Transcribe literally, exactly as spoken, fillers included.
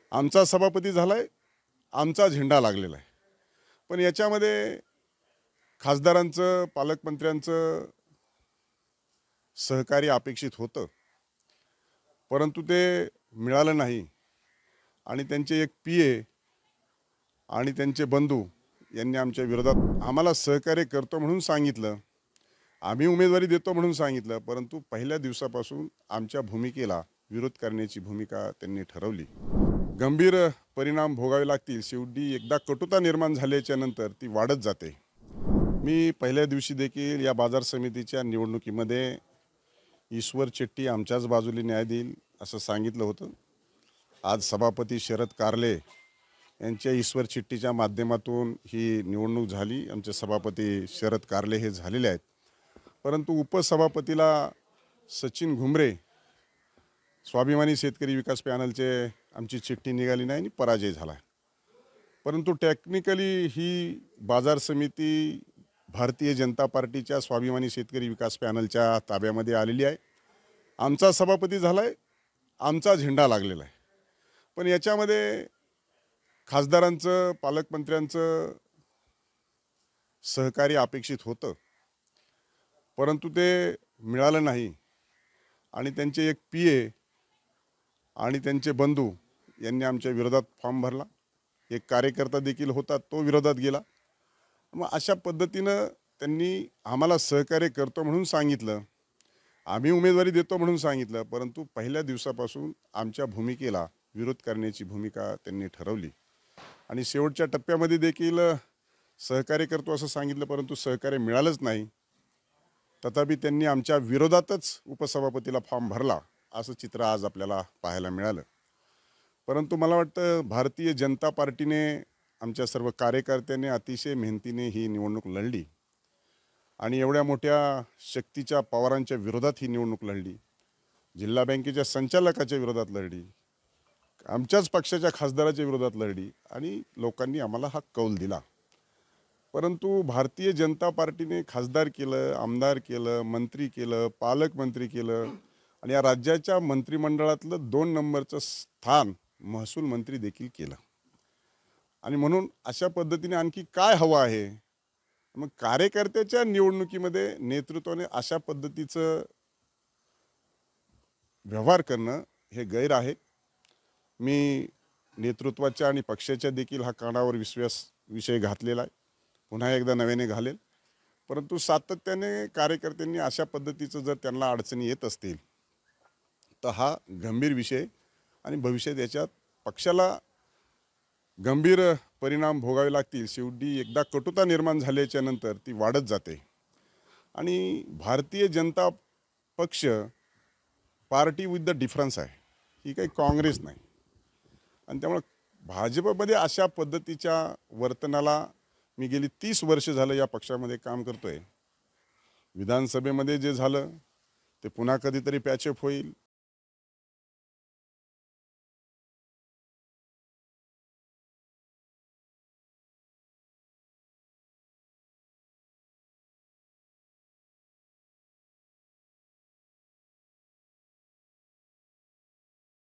आमचा सभापती झालाय, आमचा झेंडा लागलेला आहे. पण याच्यामध्ये खासदारांचं, पालकमंत्र्यांचं सहकार्य अपेक्षित होतं. परंतु ते मिळालं नाही आणि त्यांचे एक पीए आणि त्यांचे बंधू यांनी आमच्या विरोधात आम्हाला सहकार्य करतो म्हणून सांगितलं. आम्ही उमेदवारी देतो म्हणून सांगितलं, परंतु पहिल्या दिवसापासून आमच्या भूमिकेला विरोध करण्याची भूमिका त्यांनी ठरवली. गंभीर परिणाम भोगावे लागतील. शेवटी एकदा कटुता निर्माण झाल्याच्या नंतर ती वाढत जाते. मी पहिल्या दिवशी देखील या बाजार समितीच्या निवडणुकीमध्ये ईश्वर चेट्टी आमच्याच बाजूने न्याय देईल असं सांगितलं होतं. आज सभापती शरद कारले यांच्या ईश्वर चिठ्ठीच्या माध्यमातून ही निवडणूक झाली. आमचे सभापती शरद कारले हे झालेले आहेत. परंतु उपसभापतीला सचिन घुमरे स्वाभिमानी शेतकरी विकास पॅनलचे आमची चिठ्ठी निघाली नाही आणि पराजय झाला. परंतु टेक्निकली ही बाजार समिती भारतीय जनता पार्टीच्या स्वाभिमानी शेतकरी विकास पॅनलच्या ताब्यामध्ये आलेली आहे. आमचा सभापती झाला आहे, आमचा झेंडा लागलेला आहे. पण याच्यामध्ये खासदारांचं, पालकमंत्र्यांचं सहकार्य अपेक्षित होतं. परंतु ते मिळालं नाही आणि त्यांचे एक पीए आणि त्यांचे बंधू यांनी आमच्या विरोधात फॉर्म भरला. एक कार्यकर्ता देखील होता, तो विरोधात गेला. मग अशा पद्धतीनं त्यांनी आम्हाला सहकार्य करतो म्हणून सांगितलं. आम्ही उमेदवारी देतो म्हणून सांगितलं, परंतु पहिल्या दिवसापासून आमच्या भूमिकेला विरोध करण्याची भूमिका त्यांनी ठरवली आणि शेवटच्या टप्प्यामध्ये देखील सहकार्य करतो असं सांगितलं, परंतु सहकार्य मिळालंच नाही. तथापि त्यांनी आमच्या विरोधातच उपसभापतीला फॉर्म भरला असं चित्र आज आपल्याला पाहायला मिळालं. परंतु मला वाटतं भारतीय जनता पार्टीने, आमच्या सर्व कार्यकर्त्यांनी अतिशय मेहनतीने ही निवडणूक लढली आणि एवढ्या मोठ्या शक्तीच्या पवारांच्या विरोधात ही निवडणूक लढली. जिल्हा बँकेच्या संचालकाच्या विरोधात लढली, आमच्याच पक्षाच्या खासदाराच्या विरोधात लढली आणि लोकांनी आम्हाला हा कौल दिला. परंतु भारतीय जनता पार्टीने खासदार केलं, आमदार केलं, मंत्री केलं, पालकमंत्री केलं आणि या राज्याच्या मंत्रिमंडळातलं दोन नंबरचं स्थान महसूल मंत्री देखील केलं. आणि म्हणून अशा पद्धतीने आणखी काय हवं आहे? मग कार्यकर्त्याच्या निवडणुकीमध्ये नेतृत्वाने अशा पद्धतीचं व्यवहार करणं हे गैर आहे. मी नेतृत्वाच्या आणि पक्षाच्या देखील हा कानावर विश्वास विषय घातलेला आहे, पुन्हा एकदा नव्याने घालेल. परंतु सातत्याने कार्यकर्त्यांनी अशा पद्धतीचं जर त्यांना अडचणी येत असतील तर हा गंभीर विषय आणि भविष्यात याच्यात पक्षाला गंभीर परिणाम भोगावे लागतील. शेवटी एकदा कटुता निर्माण झाल्याच्या नंतर ती वाढत जाते आणि भारतीय जनता पक्ष पार्टी विथ द डिफरन्स आहे, ही काही काँग्रेस नाही. आणि त्यामुळे भाजपमध्ये अशा पद्धतीच्या वर्तनाला मी गेली तीस वर्ष झालं या पक्षामध्ये काम करतो आहे. विधानसभेमध्ये जे झालं ते पुन्हा कधीतरी पॅचअप होईल,